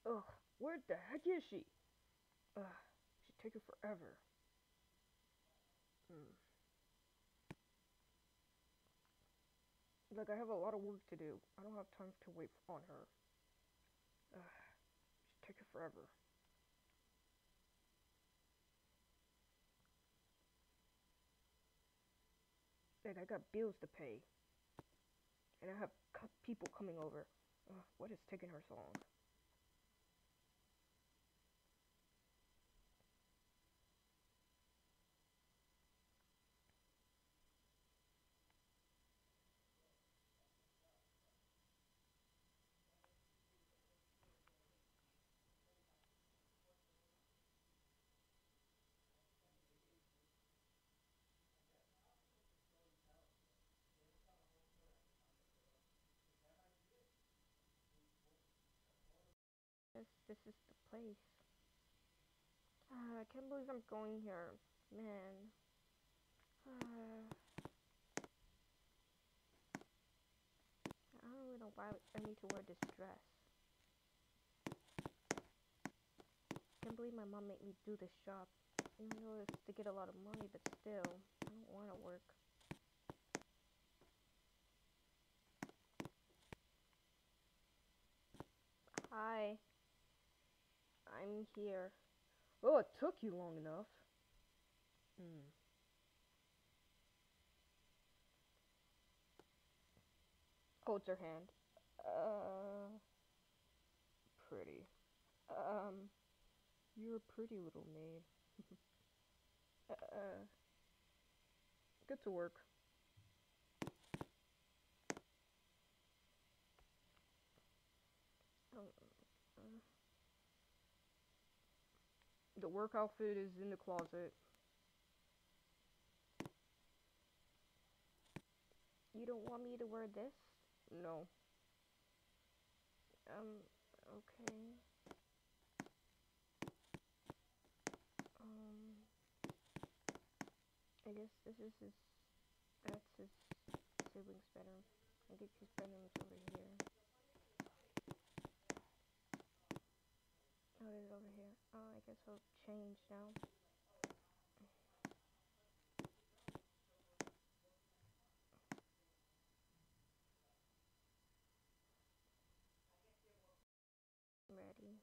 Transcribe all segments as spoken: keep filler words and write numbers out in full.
Ugh, where the heck is she? Ugh, she's taking forever. Hmm. Like, I have a lot of work to do. I don't have time to wait on her. Ugh, she's taking forever. Like, I got bills to pay. And I have people coming over. Ugh, what is taking her so long? This, this is the place. Uh, I can't believe I'm going here. Man. Uh, I don't really know why I need to wear this dress. I can't believe my mom made me do this shop. Even though it's to get a lot of money, but still, I don't want to work. Hi, I'm here. Oh, it took you long enough. Hmm. Holds her hand. Uh, pretty. Um, you're a pretty little maid. Uh, get to work. Um, uh, the work outfit is in the closet. You don't want me to wear this? No. Um, okay. Um, I guess this is his, that's his sibling's bedroom. I think his bedroom's over here. Oh, it is over here. Oh, I guess I'll change now. I'm ready.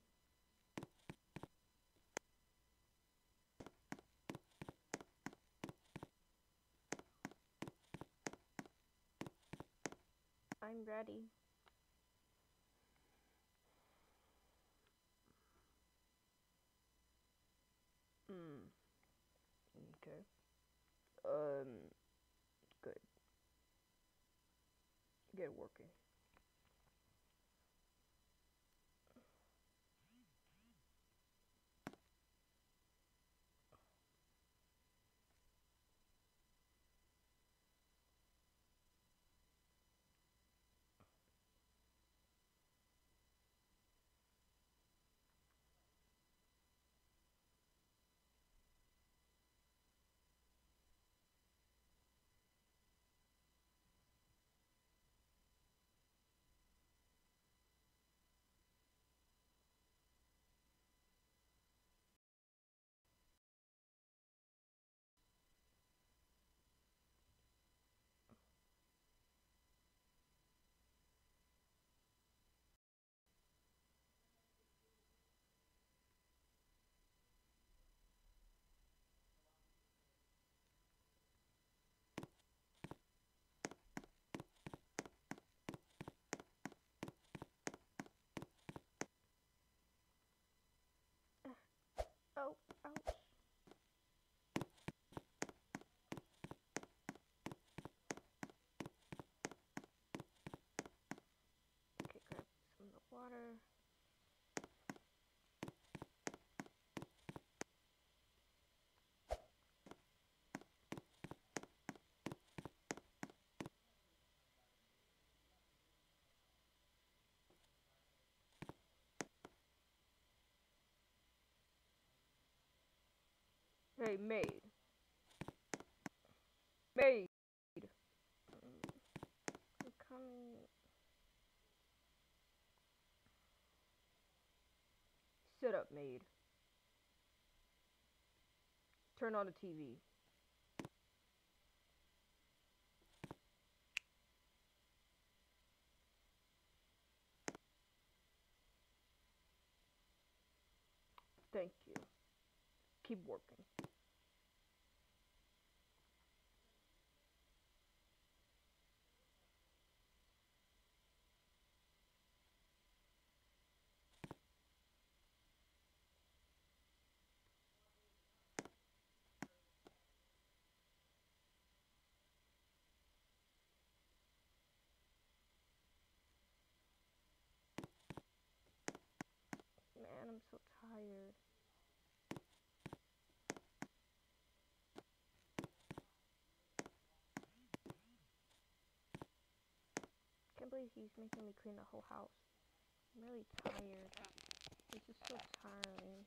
I'm ready. Hmm. Okay. Um, good. Get working. Oh, ouch. Okay, grab some of the water. Hey, maid. Maid. Mm, I'm coming. Setup made. Turn on the T V. Thank you. Keep working. Man, I'm so tired. Can't believe he's making me clean the whole house. I'm really tired. It's just so tiring.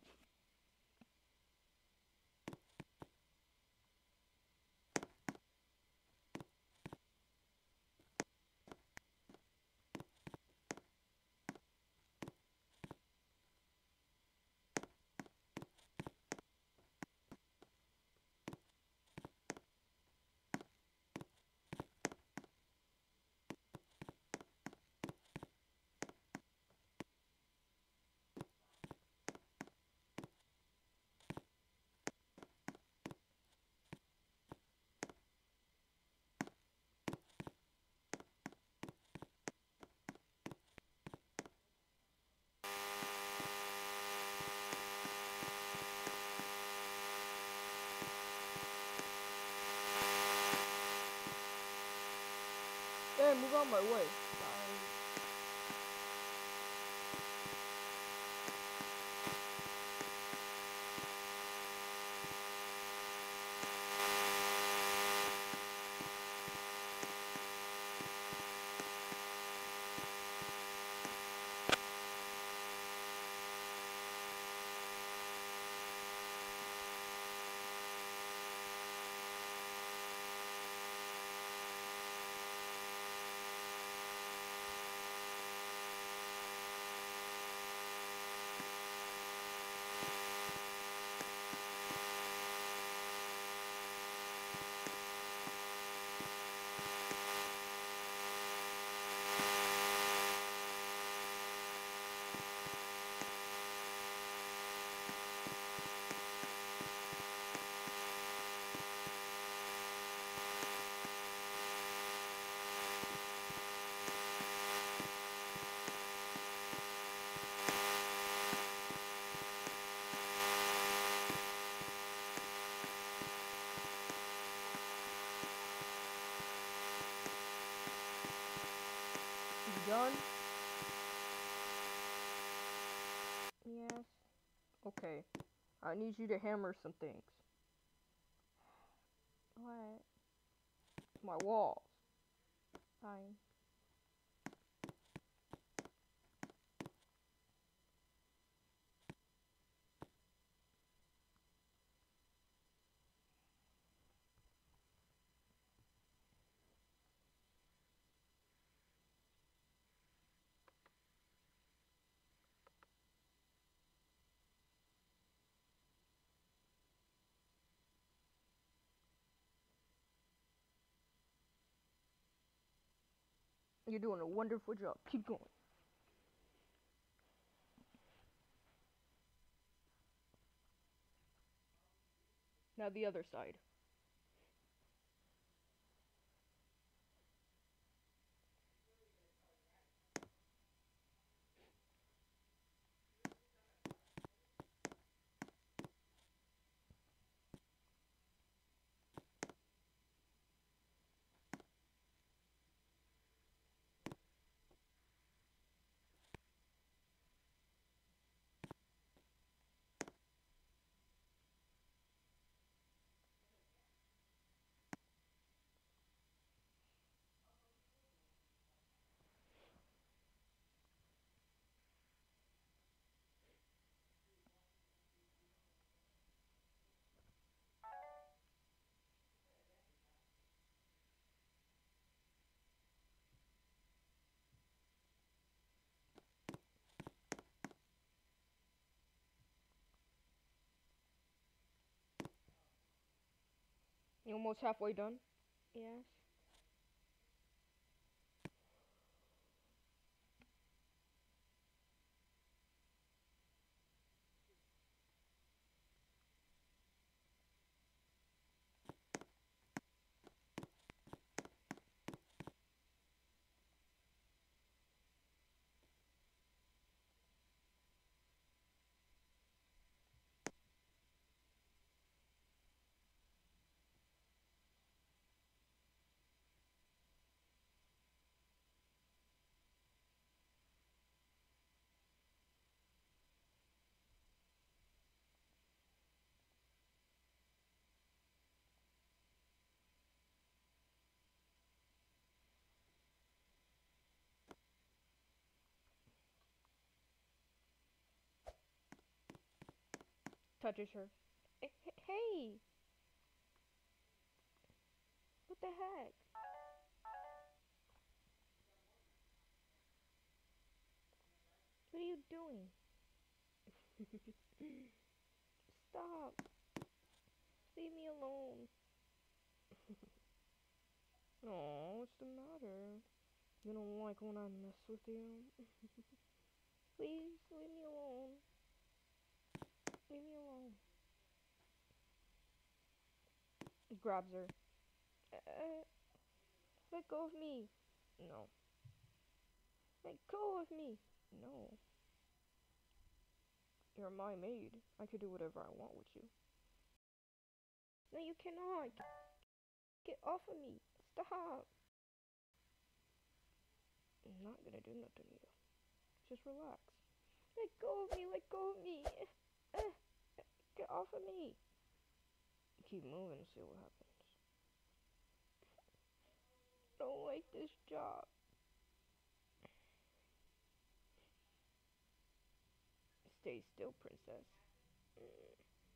Hey, move out my way. Sorry. You done? Yes. Okay. I need you to hammer some things. What? My walls. Fine. You're doing a wonderful job. Keep going. Now the other side. You almost halfway done? Yes. Touches her. Eh, Hey! What the heck? What are you doing? Stop! Leave me alone. Oh, what's the matter? You don't like when I mess with you? Please, leave me alone. Leave me alone. He grabs her. Uh, let go of me. No. Let go of me. No. You're my maid. I could do whatever I want with you. No, you cannot. Get off of me. Stop. I'm not gonna do nothing to you. Just relax. Let go of me. Let go of me. Uh, get off of me. Keep moving and see what happens. I don't like this job. Stay still, princess. Mm.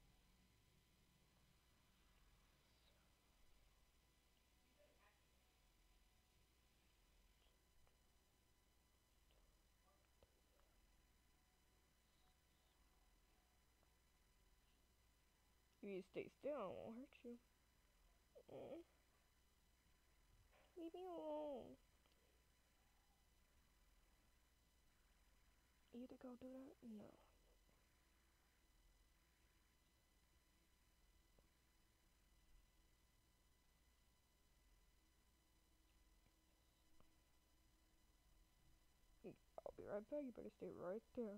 If you stay still, I won't hurt you. Mm. Leave me alone. You think I'll do that? No. I'll be right back. You better stay right there.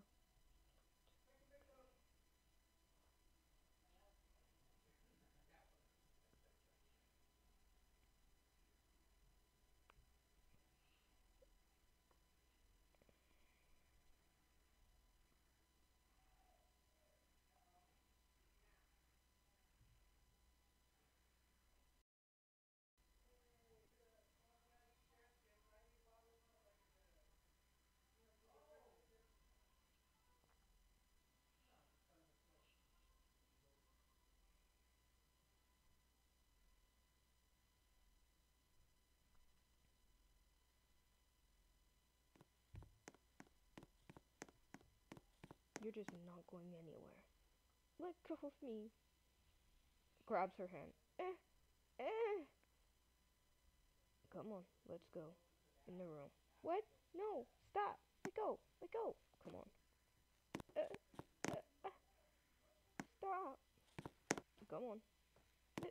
You're just not going anywhere. Let go of me. Grabs her hand. Eh, eh. Come on, let's go. In the room. What? No, stop. Let go. Let go. Come on. Uh, uh, uh, stop. Come on. Uh,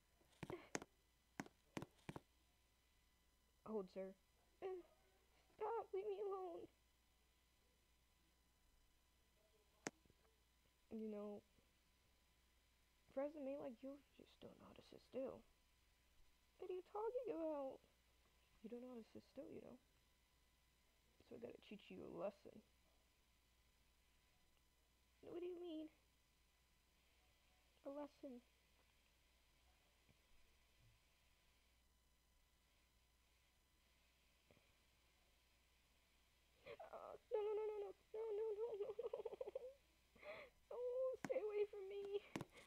holds her. Uh, stop. Leave me alone. You know, for a man like you, you just don't know how to sit still. What are you talking about? You don't know how to sit still, you know. So I gotta teach you a lesson. What do you mean? A lesson? Uh, no, no, no, no, no, no, no, no, no, no. Oh, stay away from me.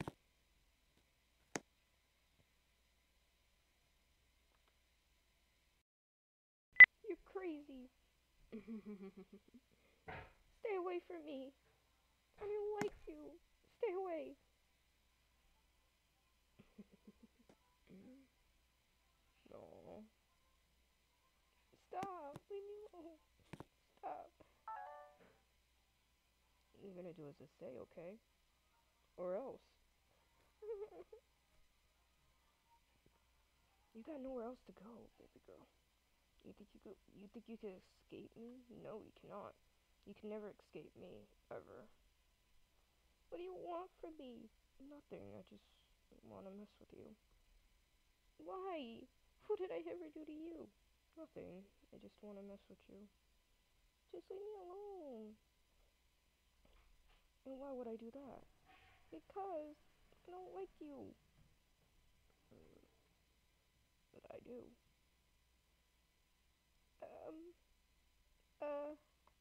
You're crazy. Stay away from me. I don't like you. Stay away. do as I say, okay? Or else. You got nowhere else to go, baby girl. You think you could you think you could escape me? No, you cannot. You can never escape me, ever. What do you want from me? Nothing, I just wanna mess with you. Why? What did I ever do to you? Nothing. I just wanna mess with you. Just leave me alone. And why would I do that? Because I don't like you. Mm, but I do. Um, uh,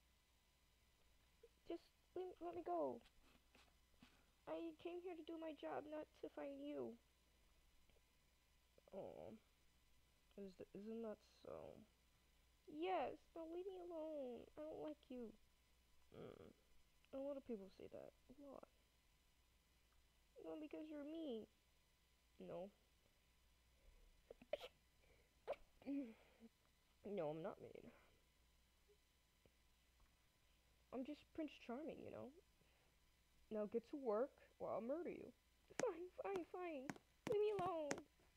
just let, let me go. I came here to do my job, not to find you. Oh, is th- isn't that so? Yes, now leave me alone. I don't like you. Mm. A lot of people say that. A lot. Well, because you're mean. No. No, I'm not mean. I'm just Prince Charming, you know? Now get to work or I'll murder you. Fine, fine, fine. Leave me alone.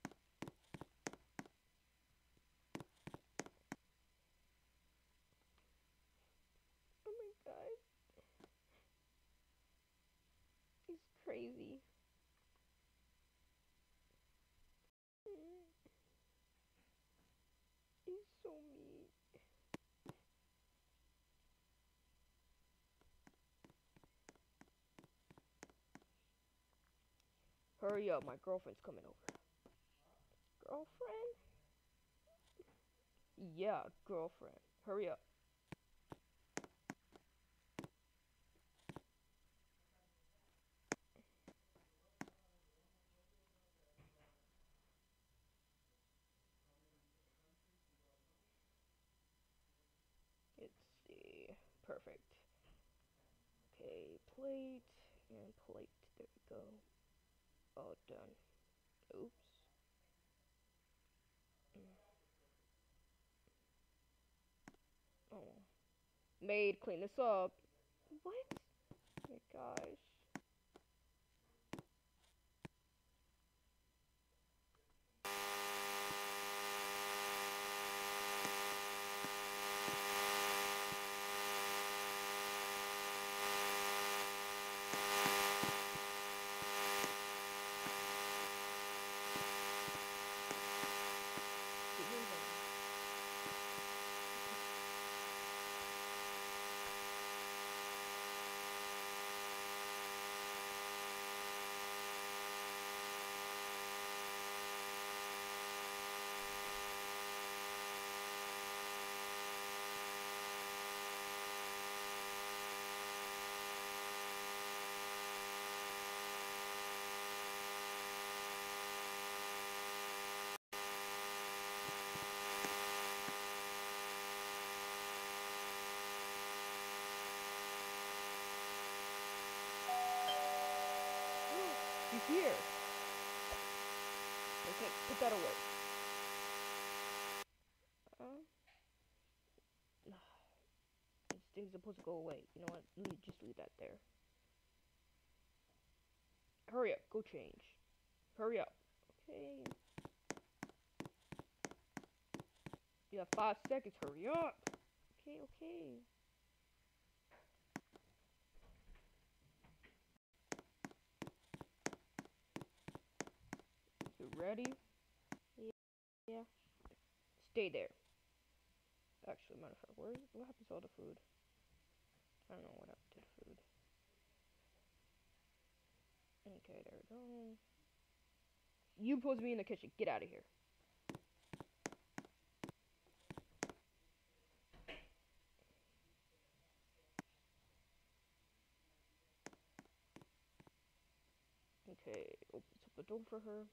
Oh my god. He's crazy. Mm, he's so mean. Hurry up, my girlfriend's coming over. Girlfriend? Yeah, girlfriend. Hurry up. Let's see. Perfect. Okay, plate and plate. There we go. All done. Oops. Mm. Oh. Maid, clean this up. What? Oh my gosh. Get moving. She's here. Okay, put that away. Uh, this thing's supposed to go away. You know what? Let me just leave that there. Hurry up, go change. Hurry up. Okay. You have five seconds. Hurry up. Okay, okay. You ready? Yeah. Yeah. Stay there. Actually, matter of fact, where what happens to all the food? I don't know what happened to the food. Okay, there we go. You supposed to be in the kitchen. Get out of here. Okay, opens up the door for her.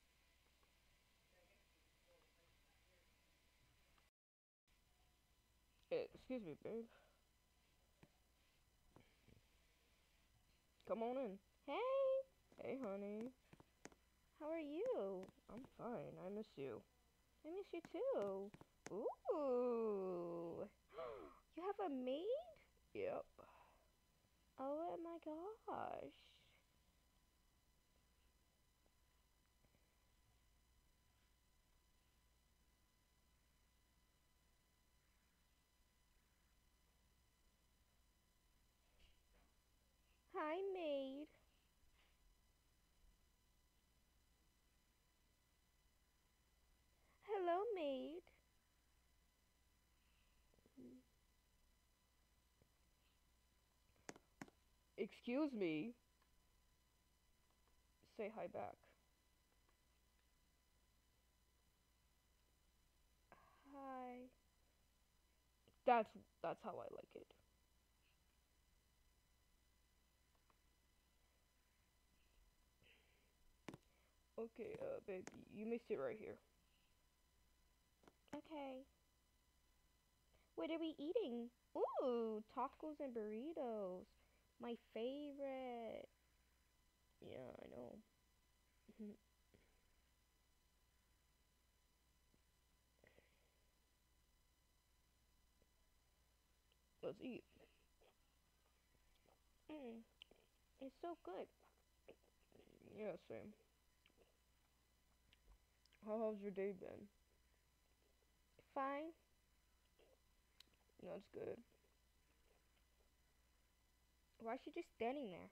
Eh, excuse me, babe. Come on in. Hey. Hey, honey. How are you? I'm fine. I miss you. I miss you too. Ooh. You have a maid? Yep. Oh my gosh. Hi, maid. Hello, maid. Excuse me. Say hi back. Hi. That's that's how I like it. Okay, uh, baby, you may sit right here. Okay. What are we eating? Ooh, tacos and burritos. My favorite. Yeah, I know. Let's eat. Mm, it's so good. Yeah, same. How has your day been? Fine. That's good. Why is she just standing there?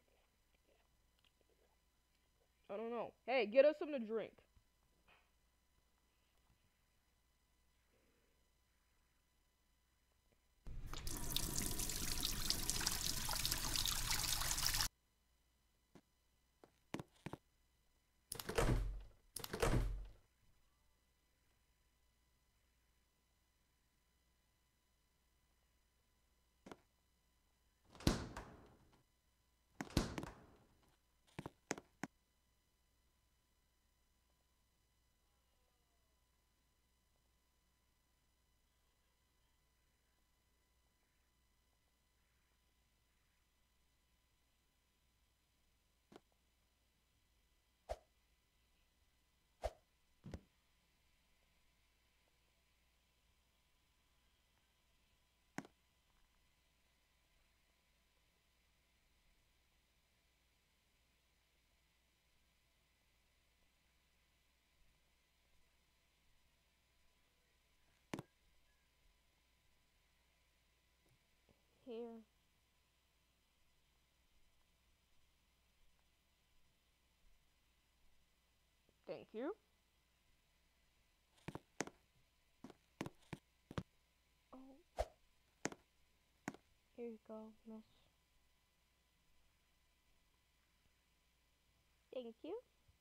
I don't know. Hey, get us something to drink. Here. Thank you. Oh, here you go, miss. Thank you.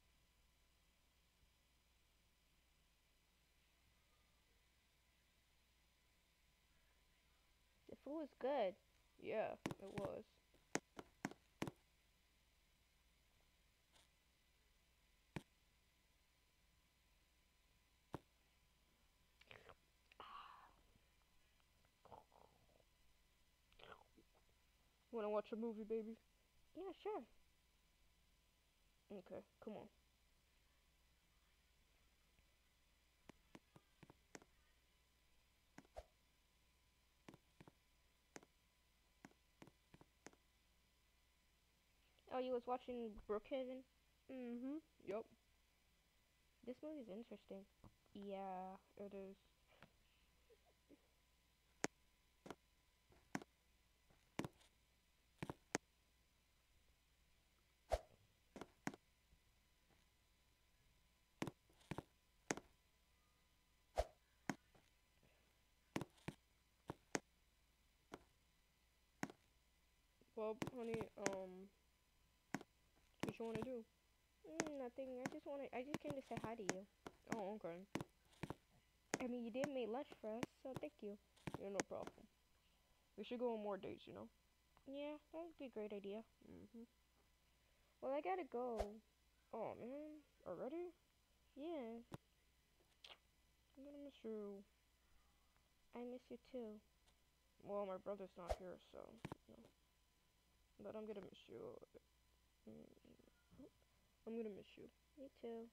The food was good. Yeah, it was. Wanna watch a movie, baby? Yeah, sure. Okay, come on. Oh, you was watching Brookhaven? Mm-hmm. Yup. This movie's interesting. Yeah, it is. Well, honey, um, what you wanna do? Mm, nothing. I just wanna. I just came to say hi to you. Oh, okay. I mean, you did make lunch for us, so thank you. Yeah, no problem. We should go on more dates, you know? Yeah, that would be a great idea. Mhm. Well, I gotta go. Oh man, already? Yeah, I'm gonna miss you. I miss you too. Well, my brother's not here, so no. But I'm gonna miss you. Mm, I'm gonna miss you. Me too.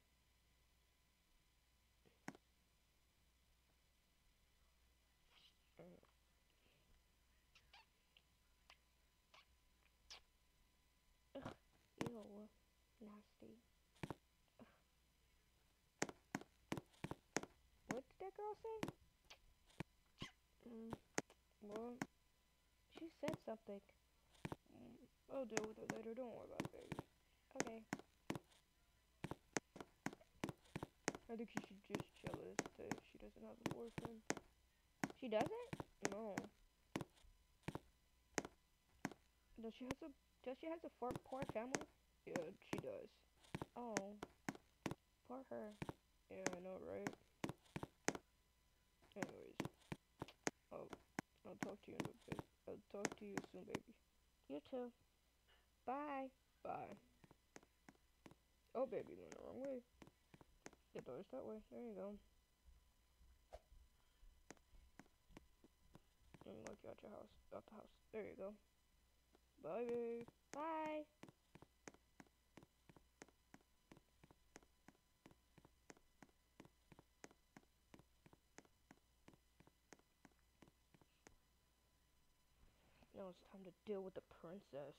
Mm. girl say? Mm, well, she said something. Mm, I'll deal with it later. Don't worry about it, baby. Okay. I think she should just jealous that she doesn't have a boyfriend. She doesn't? No. Does she has a does she has a poor, poor family? Yeah, she does. Oh, poor her. Yeah, I know, right? Anyways, I'll I'll talk to you in a bit. I'll talk to you soon, baby. You too. Bye. Bye. Oh, baby, went the wrong way. The door's that way. There you go. Let me look you out your house. Out the house. There you go. Bye, babe. Bye. Now it's time to deal with the princess.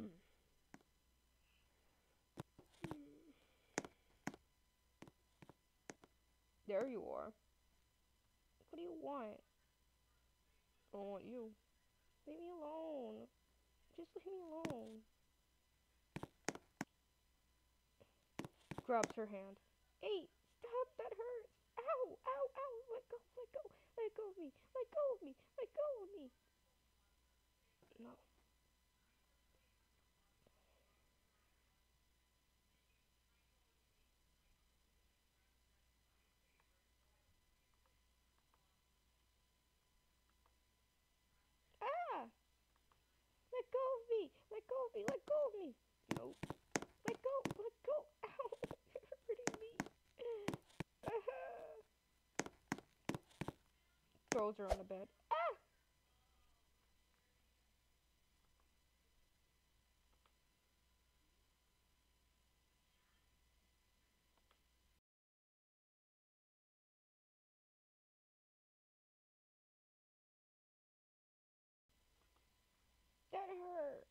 There you are. What do you want? I want you. Leave me alone. Just leave me alone. Grabs her hand. Hey, stop, that hurts. Ow, ow, ow. Let go, let go. Let go of me. Let go of me. Let go of me. No. Ah! Let go of me. Let go of me. Let go of me. Nope. Let go. Let go. Ow. You're hurting me. Uh-huh. Throws her on the bed. Ah! That hurt.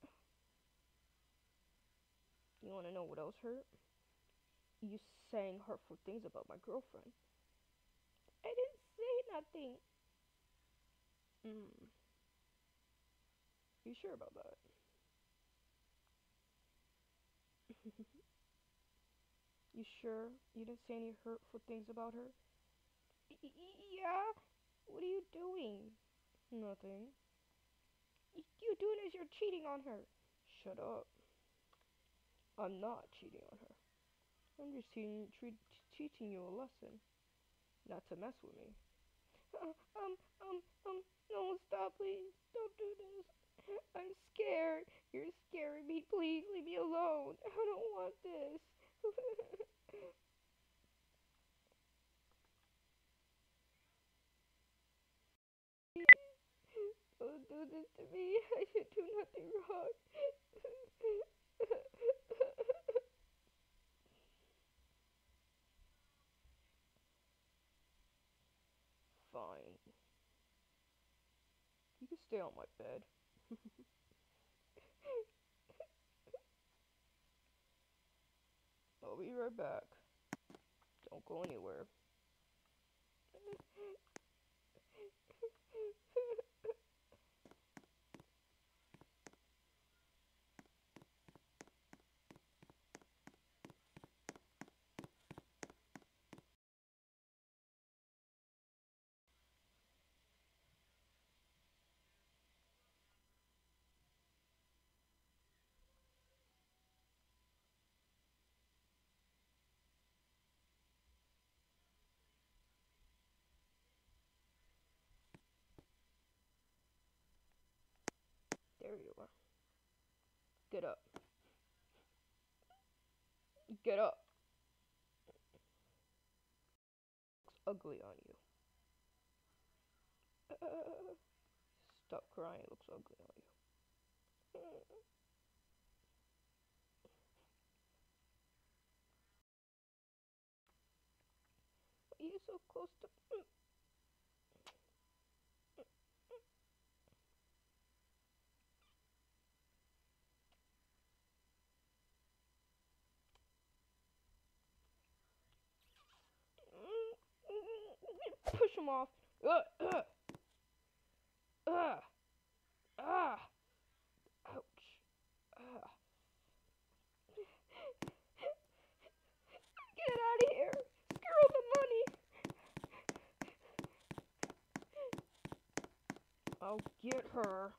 You want to know what else hurt? You saying hurtful things about my girlfriend. I didn't say nothing. Mm. You sure about that? You sure you didn't say any hurtful things about her? Y- yeah? What are you doing? Nothing. Y- you doing is you're cheating on her. Shut up. I'm not cheating on her. I'm just teaching, tre- teaching you a lesson. Not to mess with me. Uh, um, um, um, no, stop, please. Don't do this. I'm scared. You're scaring me. Please leave me alone. I don't want this. Don't do this to me. I should do nothing wrong. Fine. You can stay on my bed. I'll be right back. Don't go anywhere. There you are. Get up. Get up. Looks ugly on you. Uh, stop crying. It looks ugly on you. You're so close to. push him off. Uh, uh, uh, ah, ouch. Uh. Get out of here. Screw the money. I'll get her.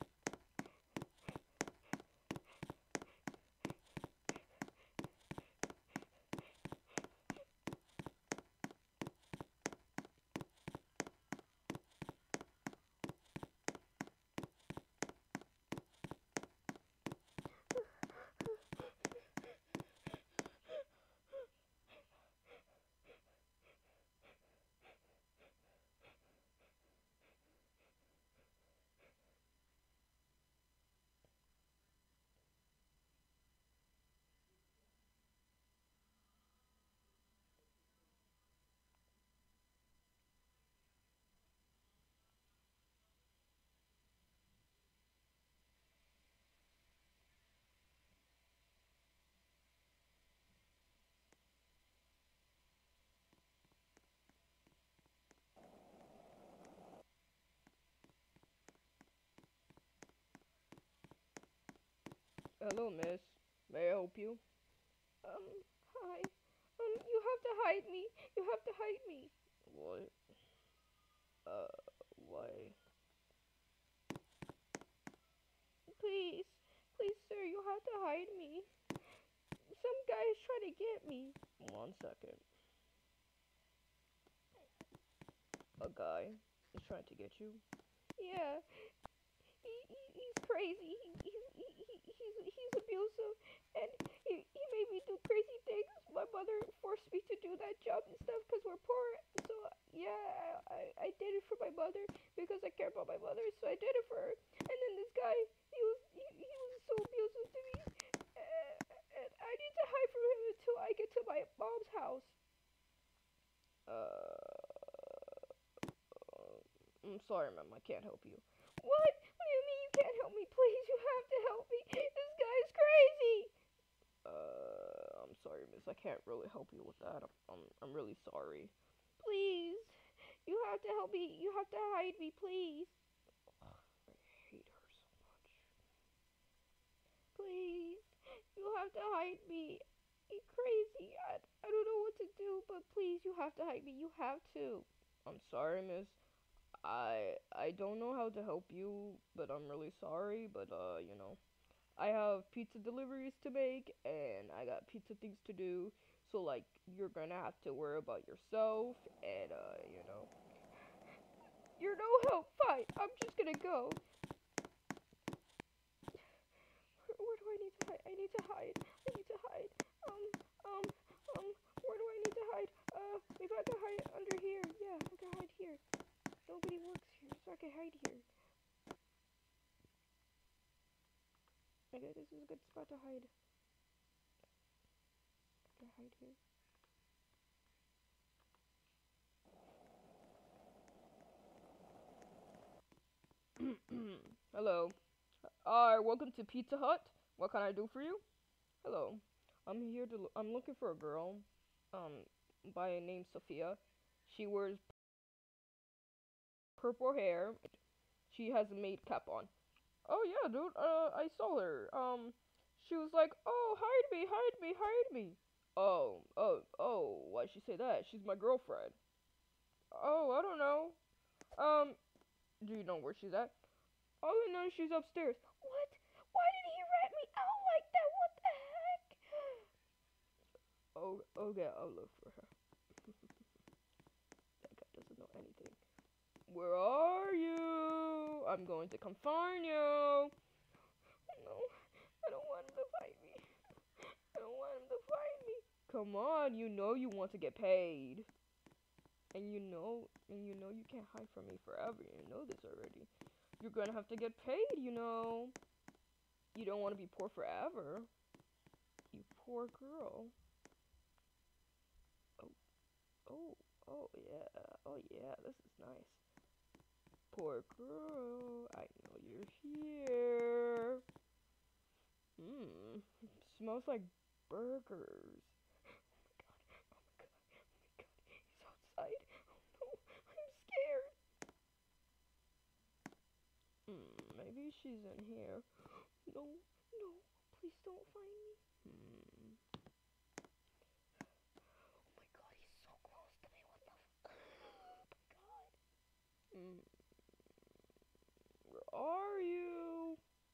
Hello, miss. May I help you? Um, hi. Um, you have to hide me. You have to hide me. What? Uh, why? Please. Please, sir, you have to hide me. Some guy is trying to get me. One second. A guy is trying to get you? Yeah. He, he he's crazy. He, he, he, he, he's he's abusive, and he he made me do crazy things. My mother forced me to do that job and stuff because we're poor. So yeah, I, I did it for my mother because I care about my mother. So I did it for her. And then this guy, he was he, he was so abusive to me, uh, and I need to hide from him until I get to my mom's house. Uh, I'm sorry, ma'am. I can't help you. What? What do you mean you can't help me? Please, you have to help me. This guy's crazy. Uh, I'm sorry, miss. I can't really help you with that. I'm, I'm, I'm really sorry. Please, you have to help me. You have to hide me, please. Ugh, I hate her so much. Please, you have to hide me. He's crazy. I, I don't know what to do, but please, you have to hide me. You have to. I'm sorry, miss. I I don't know how to help you, but I'm really sorry. But uh, you know, I have pizza deliveries to make, and I got pizza things to do. So like, you're gonna have to worry about yourself, and uh, you know, you're no help. Fine, I'm just gonna go. Where, where do I need to hide? I need to hide. I need to hide. Um, um, um. Where do I need to hide? Uh, maybe I can hide under here. Yeah, I can hide here. Nobody works here, so I can hide here. Okay, this is a good spot to hide. I can hide here. Hello. Uh, welcome to Pizza Hut. What can I do for you? Hello. I'm here to. L- I'm looking for a girl. Um, by a name Sophia. She wears purple hair. She has a maid cap on. Oh yeah, dude. Uh, I saw her. Um, she was like, "Oh, hide me, hide me, hide me." Oh, oh, oh. Why'd she say that? She's my girlfriend. Oh, I don't know. Um, do you know where she's at? All I know is she's upstairs. What? Why did he rat me out like that? What the heck? Oh, okay, I'll look for her. That guy doesn't know anything. Where are you? I'm going to come find you. No, I don't want him to find me. I don't want him to find me. Come on, you know you want to get paid. And you know, and you know you can't hide from me forever. You know this already. You're gonna have to get paid, you know. You don't want to be poor forever. You poor girl. Oh, oh, oh yeah. Oh yeah, this is nice. Poor girl. I know you're here. Mmm. Smells like burgers. Oh my god. Oh my god. Oh my god. He's outside. Oh no. maybe she's in here. No, no, please don't find me. Hmm. Oh my god, he's so close to me. What the f- Oh my god. Mm. Where are you?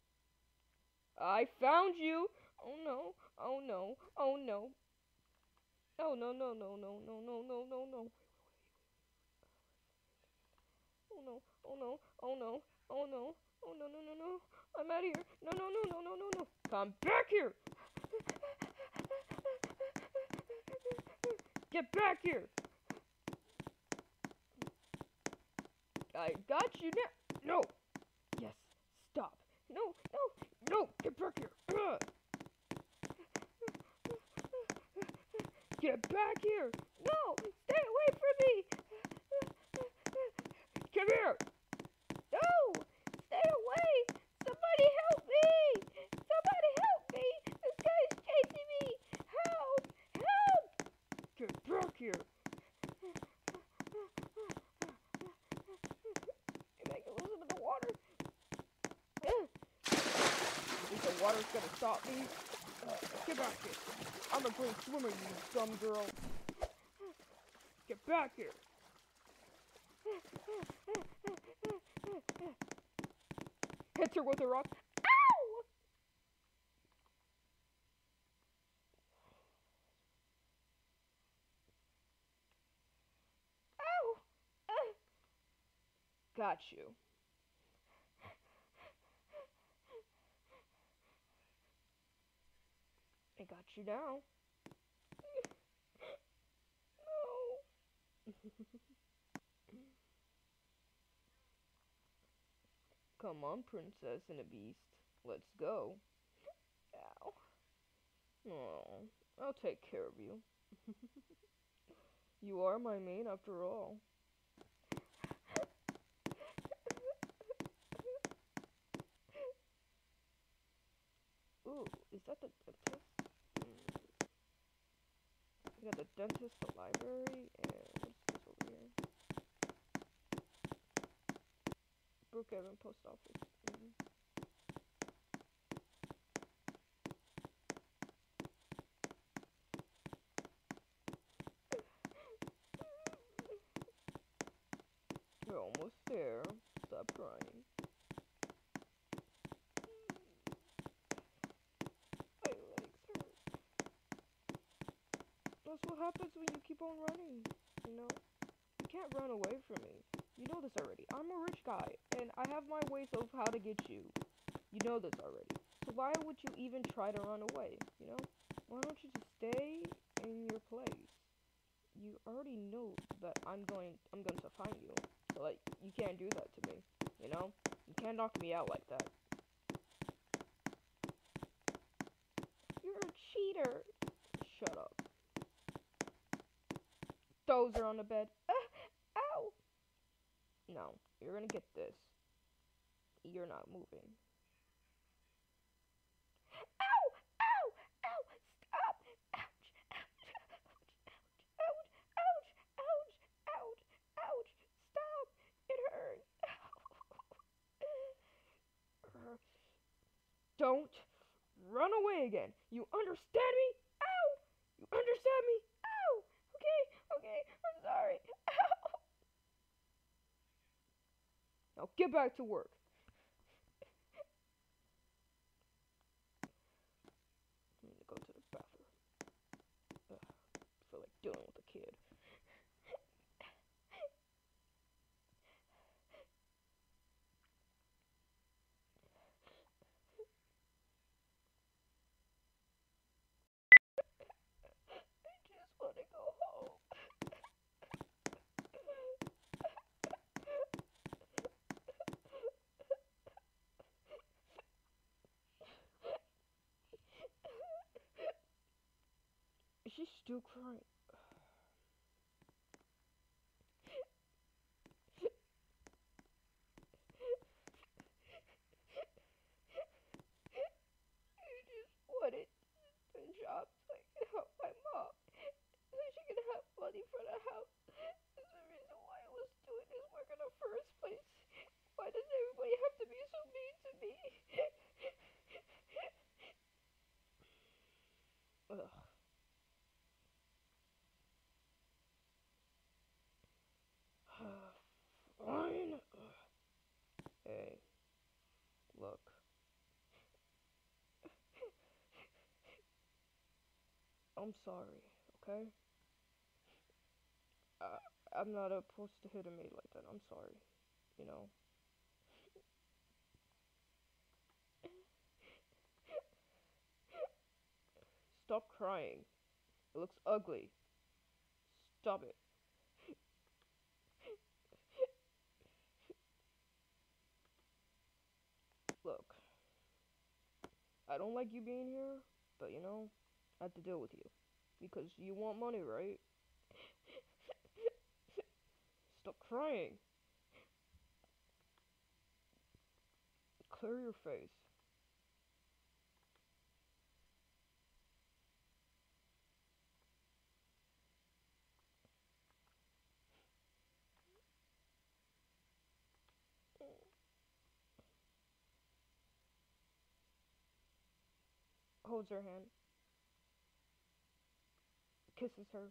I found you. Oh no. Oh no. Oh no. Oh no no no no no no no no no. Oh no. Oh no. Oh no. Oh no. Oh no no no no. I'm out of here. No no no no no no no. Come back here. Get back here. I got you now. No. Yes. Stop. No. No. No. Get back here. Ugh. Get back here. No. Stay away from me. Come here. No. Stay away. Somebody help me. Somebody help me. This guy's chasing me. Help. Help. Get back here. Maybe I can lose him in the water. You think the water's gonna stop me? Uh, get back here. I'm a great swimmer, you dumb girl. Get back here. Hits her with a rock. Ow! Ow! Uh, got you. I got you now. No. Come on, princess and a beast. Let's go. Ow. Oh, I'll take care of you. You are my maid after all. Ooh, is that the dentist? Mm. We got the dentist, the library, and what's this over here? Brookhaven post office. Mm. We're almost there. Stop crying. My legs hurt. That's what happens when you keep on running, you know? You can't run away from me. You know this already. I'm a rich guy, and I have my ways of how to get you. You know this already. So why would you even try to run away, you know? Why don't you just stay in your place? You already know that I'm going I'm going to find you. So like you can't do that to me, you know? You can't knock me out like that. You're a cheater. Shut up. Those are on the bed. Uh, ow. No, you're gonna get this. You're not moving. Ow! Ow! Ow! Stop! Ouch! Ouch! Ouch! Ouch! Ouch! Ouch! Ouch! Stop! It hurts. Don't run away again. You understand me? Ow! You understand me? Ow! Okay, okay, I'm sorry. Ow! Now get back to work. I'm gonna go to the bathroom. Ugh, I feel like dealing with a kid. I just wanna go home. She's still crying. I just wanted a job so I can help my mom. So she can have money for the house. That's the reason why I was doing this work in the first place. Why does everybody have to be so mean to I'm sorry, okay? I, I'm not supposed to hit a maid like that. I'm sorry, you know. Stop crying. It looks ugly. Stop it. Look, I don't like you being here, but you know, I have to deal with you. Because you want money, right? Stop crying. Clear your face. Holds her hand. Kisses her.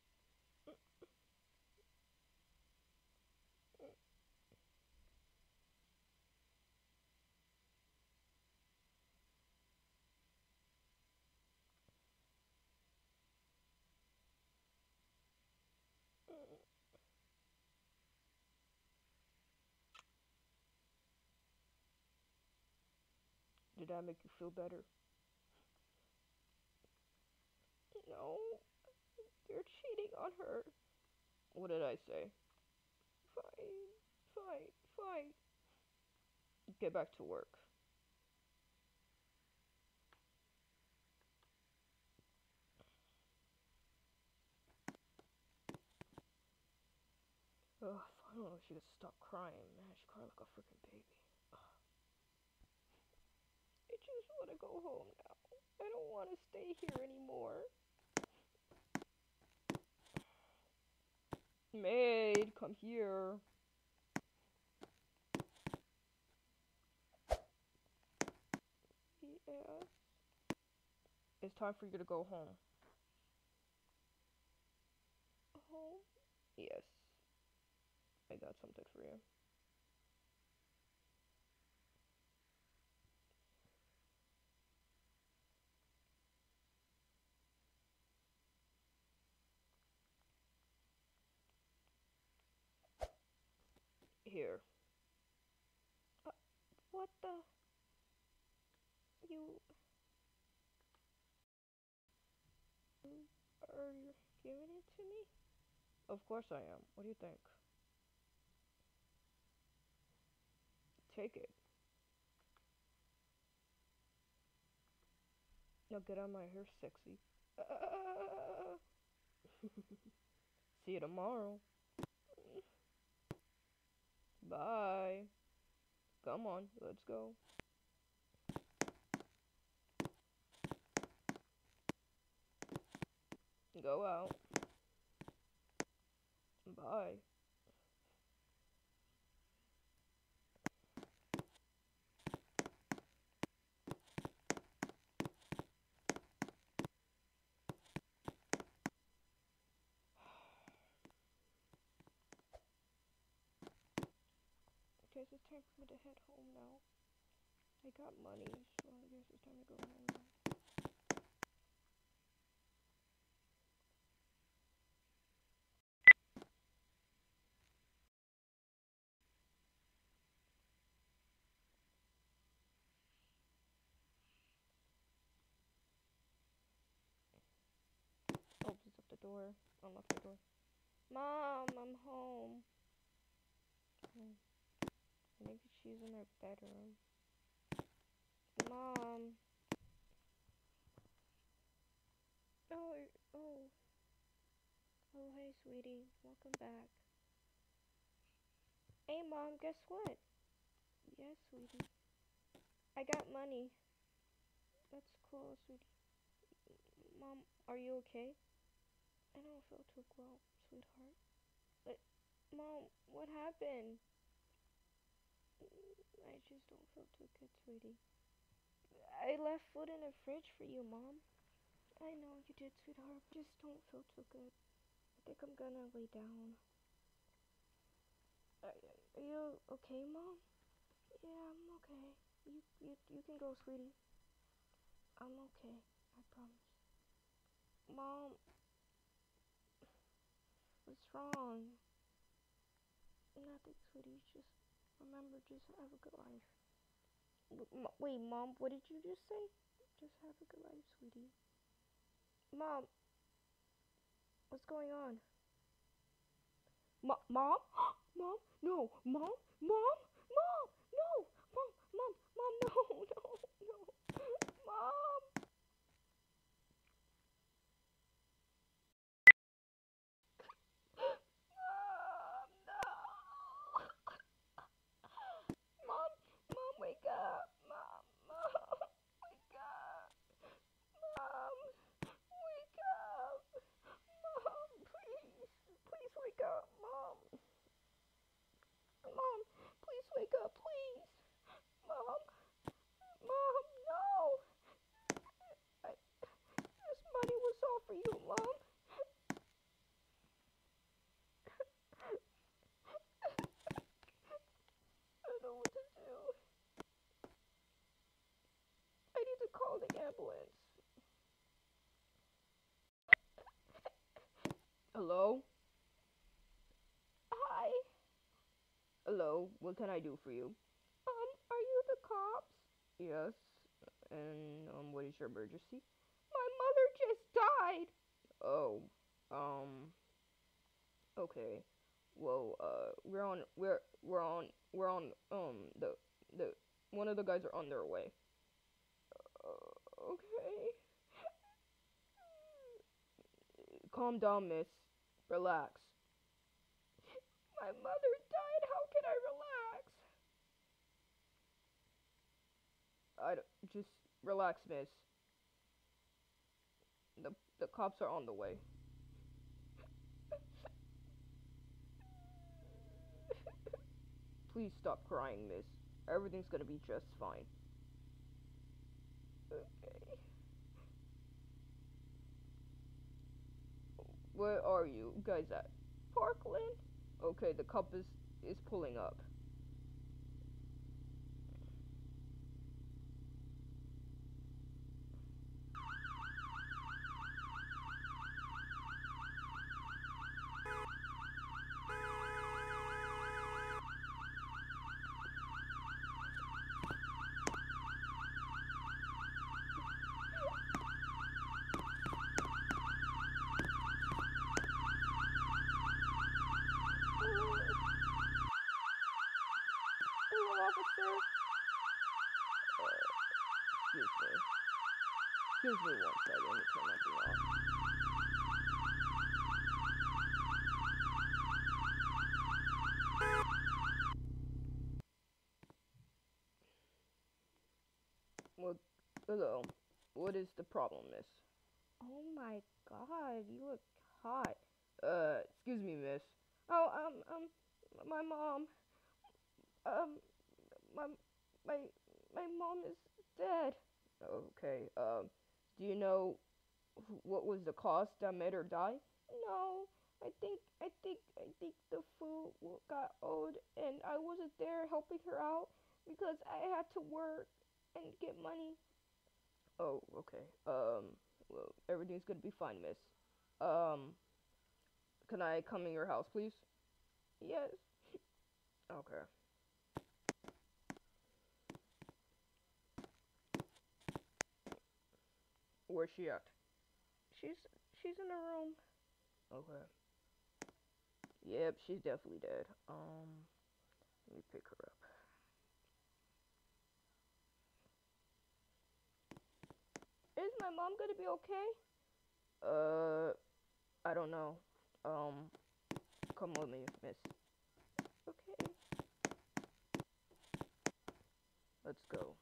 Did that make you feel better? No, you're cheating on her. What did I say? Fine, fine, fine. Get back to work. Ugh, finally she could stop crying. Man, she cried like a freaking baby. I just want to go home now. I don't want to stay here anymore. Maid, come here. Yes. It's time for you to go home. Home? Yes. I got something for you. Here. Uh, what the? You are giving it to me? Of course I am. What do you think? Take it. Now get out of my hair, sexy. Uh, See you tomorrow. Bye. Come on, let's go. Go out. Bye. Guess it's time for me to head home now. I got money, so I guess it's time to go home now. Opens up the door. Unlock the door. Mom, I'm home. Hmm. Maybe she's in her bedroom. Mom. Oh, oh. Oh, hey, sweetie. Welcome back. Hey, Mom, guess what? Yes, sweetie. I got money. That's cool, sweetie. Mom, are you okay? I don't feel too well, sweetheart. But, Mom, what happened? I just don't feel too good, sweetie. I left food in the fridge for you, Mom. I know you did, sweetheart. Just don't feel too good. I think I'm gonna lay down. Are, are you okay, Mom? Yeah, I'm okay. You, you, you can go, sweetie. I'm okay. I promise. Mom, what's wrong? Nothing, sweetie. Just remember, just have a good life. W- Wait, Mom, what did you just say? Just have a good life, sweetie. Mom, what's going on? Mo- Mom? Mom? No, Mom? Mom? Mom? No! Mom, Mom, Mom, no, no, no. Mom! Mom, no! Mom, Mom, wake up! Mom, Mom, wake up! Mom, wake up! Mom, please, please wake up, Mom! Mom, please wake up, please! Mom, Mom, no! I, this money was all for you, Mom. I don't know what to do. I need to call the ambulance. Hello? Hi. Hello, what can I do for you? Um, are you the cops? Yes. And um, what is your emergency? My mother just died. Oh, um, okay. Well, uh, we're on, we're, we're on, we're on, um, the, the, one of the guys are on their way. Uh, okay. Calm down, miss. Relax. My mother died. How can I relax? I d- just relax, miss. The the cops are on the way. Please stop crying, miss. Everything's gonna be just fine. Okay. Where are you guys at? Parkland? Okay, the cop is, is pulling up. Hello, officer. Uh, excuse me. Excuse me one second. Let me turn my thing off. Well, hello. What is the problem, miss? Oh my god, you look hot. Uh, excuse me, miss. Oh, um, um, my mom, um, my, my, my mom is dead. Okay, um, do you know wh- what was the cause that made her die? No, I think, I think, I think the food w- got old and I wasn't there helping her out because I had to work and get money. Oh, okay. Um, well, everything's gonna be fine, miss. Um, can I come in your house, please? Yes. Okay. Where's she at? She's she's in her room. Okay. Yep, she's definitely dead. Um, let me pick her up. Is my mom gonna be okay? Uh, I don't know. Um, come with me, miss. Okay. Let's go.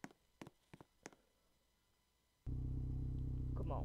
Come on.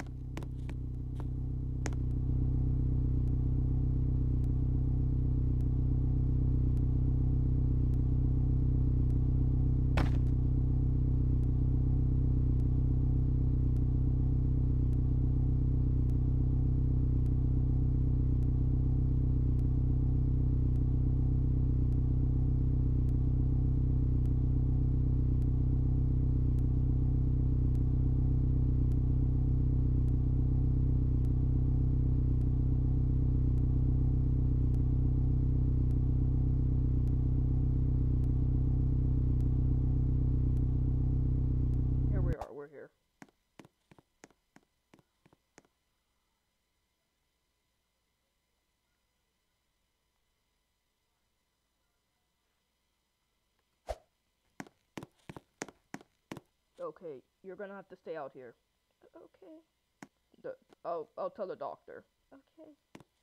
Okay, you're gonna have to stay out here. Okay. The, I'll I'll tell the doctor. Okay.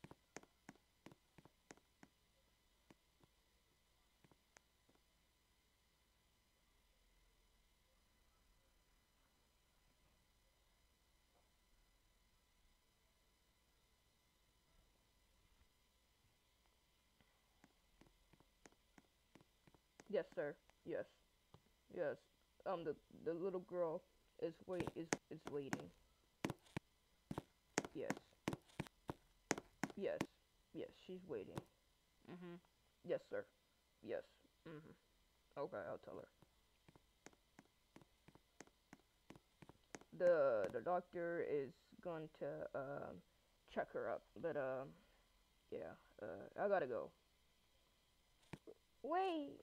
Yes, sir. Yes. Yes. Um, the the little girl is wait is is waiting. Yes. Yes. Yes, she's waiting. Mhm. Yes, sir. Yes. Mhm. Okay, I'll tell her. The the doctor is going to um check her up, but um yeah, uh I gotta go. Wait.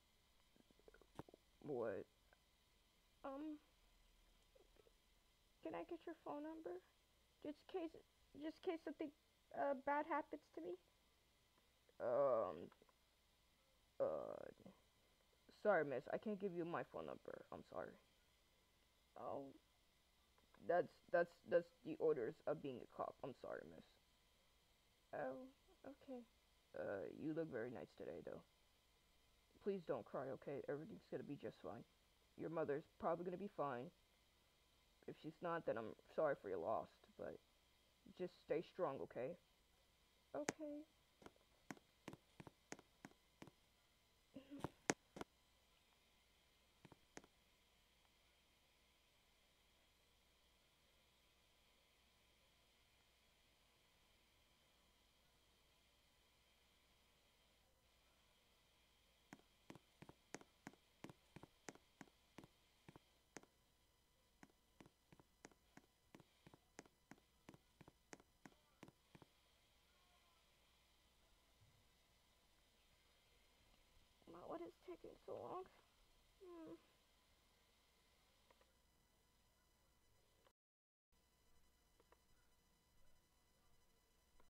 What? Um, can I get your phone number? Just case just case something uh bad happens to me. Um, uh, sorry, miss. I can't give you my phone number. I'm sorry. Oh, that's that's that's the orders of being a cop. I'm sorry, miss. Oh, okay. Uh, you look very nice today, though. Please don't cry, okay? Everything's gonna be just fine. Your mother's probably gonna be fine. If she's not, then I'm sorry for your loss, but just stay strong, okay? Okay. Wow, what is taking so long? Hmm.